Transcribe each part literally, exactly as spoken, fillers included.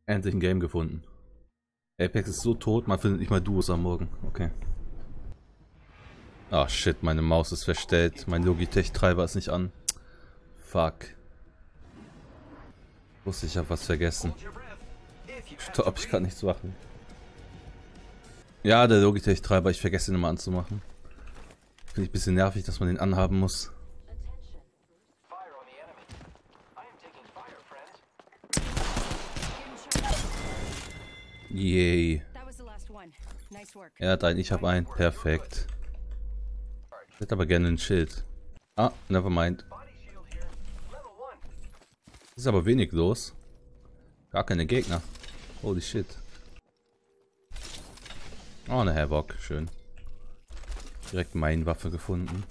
Endlich ein Game gefunden. Apex ist so tot, man findet nicht mal Duos am Morgen. Okay. Ah shit, meine Maus ist verstellt. Mein Logitech-Treiber ist nicht an. Fuck. Wusste, ich hab was vergessen. Stopp, ich kann nichts machen. Ja, der Logitech-Treiber, ich vergesse ihn immer anzumachen. Finde ich ein bisschen nervig, dass man den anhaben muss. Yay. Er hat einen, ich habe einen. Perfekt. Ich hätte aber gerne ein Schild. Ah, nevermind. Ist aber wenig los. Gar keine Gegner. Holy shit. Oh, eine Havoc. Schön. Direkt meine Waffe gefunden.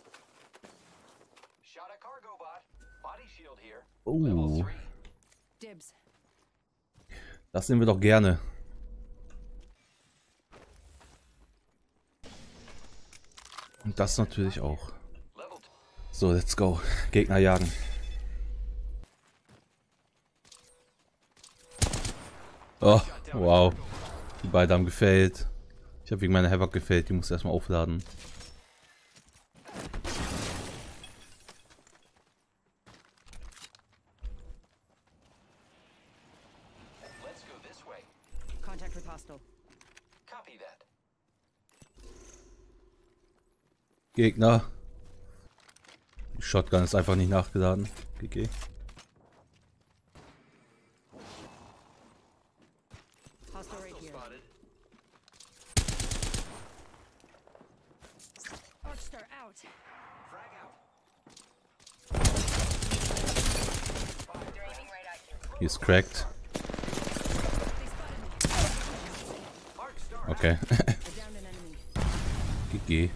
Oh. Das sehen wir doch gerne. Und das natürlich auch. So, let's go. Gegner jagen. Oh, wow. Die beiden haben gefailt. Ich habe wegen meiner Havoc gefailt. Die muss erstmal aufladen. Gegner. Die Shotgun ist einfach nicht nachgeladen. G G. Hier ist cracked. Okay. G G.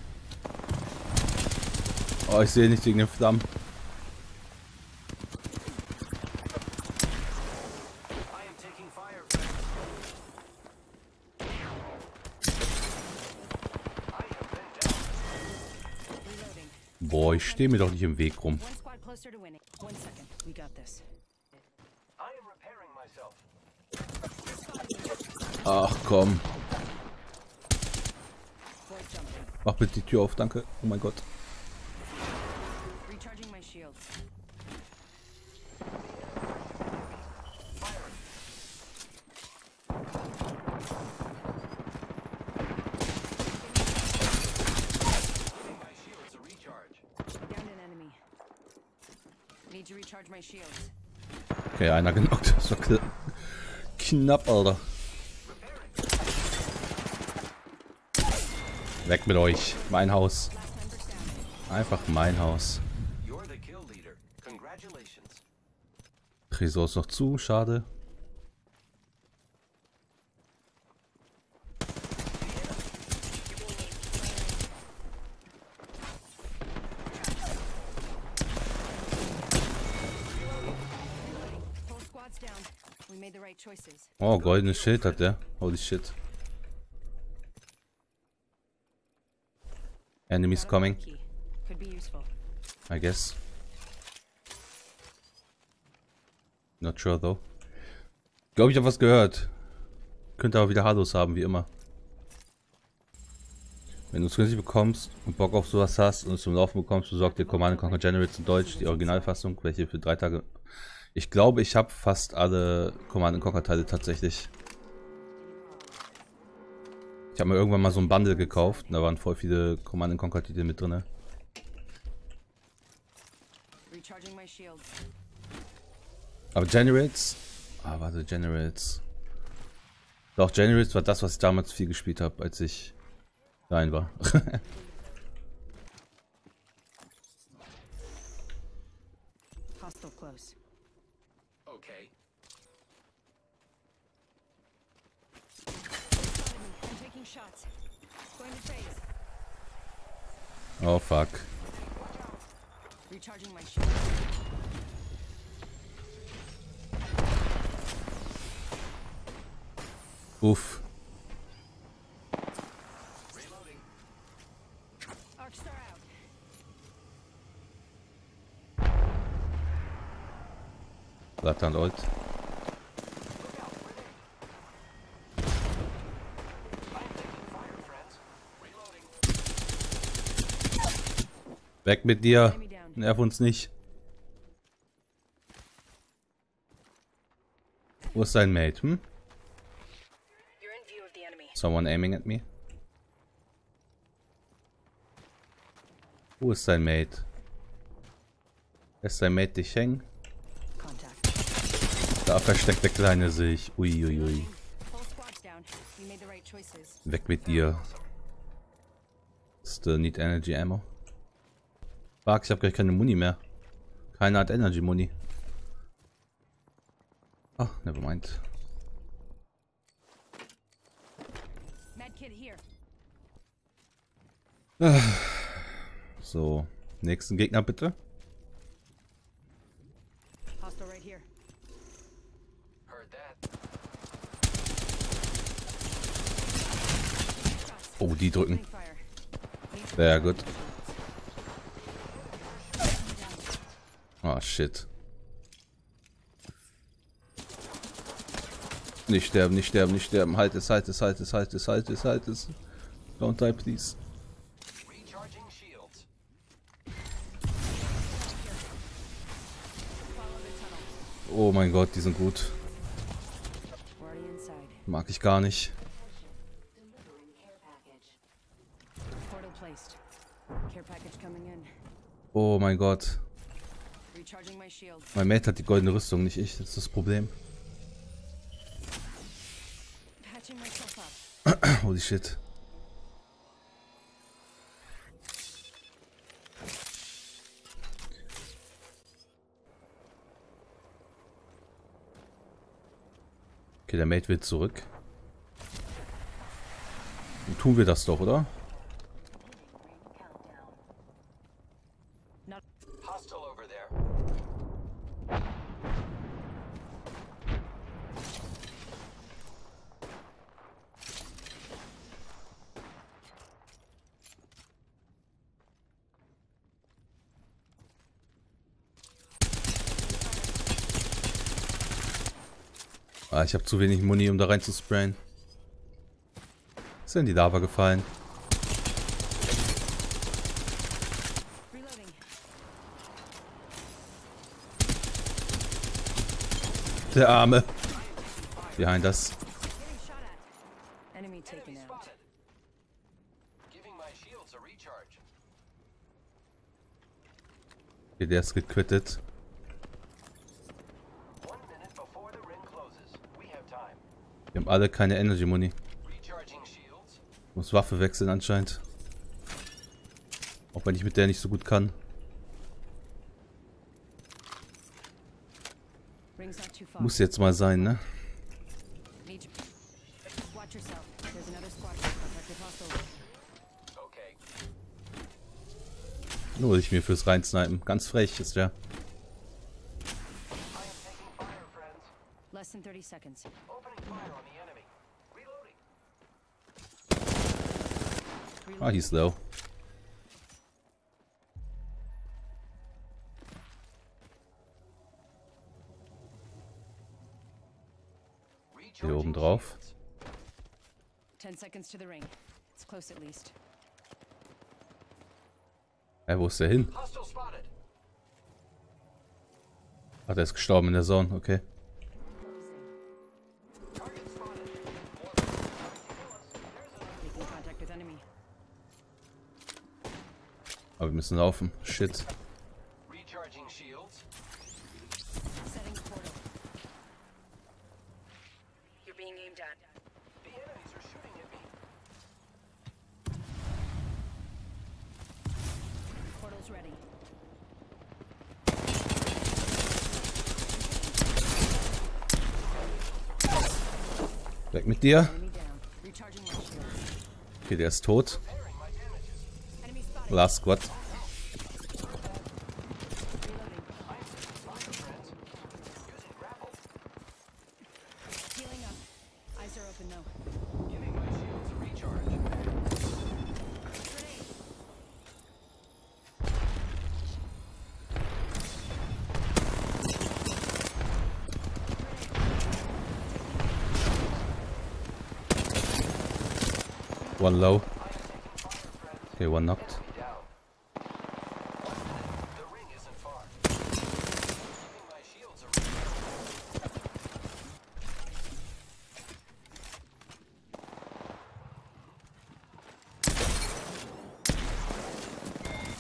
Oh, ich sehe nicht wegen den Flammen. Boah, ich stehe mir doch nicht im Weg rum. Ach komm. Mach bitte die Tür auf, danke. Oh mein Gott. Okay, einer genockt. Das war kn knapp, Alter. Weg mit euch. Mein Haus. Einfach mein Haus. Tresor ist noch zu, schade. Oh, goldenes Schild hat der. Holy shit. Enemies coming. I guess. Not sure though. Glaube ich, habe was gehört. Könnte aber wieder Hados haben, wie immer. Wenn du es günstig bekommst und Bock auf sowas hast und es zum Laufen bekommst, besorg dir Command and Conquer Generals in Deutsch, die Originalfassung, welche für drei Tage. Ich glaube, ich habe fast alle Command and Conquer Teile tatsächlich. Ich habe mir irgendwann mal so ein Bundle gekauft und da waren voll viele Command and Conquer Titel mit drin. Aber Generals? Ah, warte, Generals. Doch, Generals war das, was ich damals viel gespielt habe, als ich klein war. Oh fuck. Uff. Blattern Old. Weg mit dir. Nerv uns nicht. Wo ist dein Mate, hm? Someone aiming at me? Wo ist dein Mate? Lässt dein Mate dich hängen? Da versteckt der Kleine sich. Uiuiui. Ui, ui. Weg mit dir. Still need energy ammo. Fuck, ich hab gleich keine Muni mehr. Keiner hat Energy Muni. Ah, never mind. So, nächsten Gegner bitte. Oh, die drücken. Sehr gut. Oh, shit. Nicht sterben, nicht sterben, nicht sterben. Halt es, halt es, halt es, halt es, halt es, halt es. Don't die, please. Oh mein Gott, die sind gut. Mag ich gar nicht. Oh mein Gott. Mein Mate hat die goldene Rüstung, nicht ich. Das ist das Problem. Holy shit. Okay, der Mate will zurück. Dann tun wir das doch, oder? Ah, ich habe zu wenig Muni, um da rein zu sprayen. Ist in die Lava gefallen. Der Arme. Behind das. Okay, der ist gequittet. Wir haben alle keine Energy Muni. Muss Waffe wechseln anscheinend. Auch wenn ich mit der nicht so gut kann. Muss jetzt mal sein, ne? Nur ich mir fürs Reinsnipen. Ganz frech ist der. Ah, he's low. Hier oben drauf. Ja, wo ist der hin? Ach, der ist gestorben in der Zone, okay. Aber wir müssen laufen. Shit. Weg mit dir. Okay, der ist tot. Last Squad. One low. Okay, one knocked.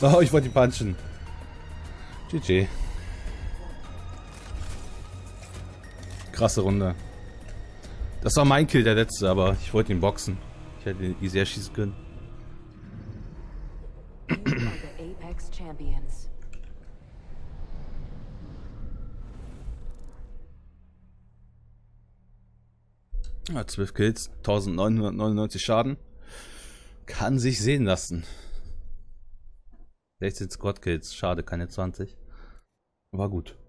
Oh, ich wollte ihn punchen. G G. Krasse Runde. Das war mein Kill, der letzte, aber ich wollte ihn boxen. Ich hätte ihn easy erschießen können. Ja, zwölf Kills, neunzehnhundertneunundneunzig Schaden. Kann sich sehen lassen. sechzehn Squad Kills, schade, keine zwanzig. War gut.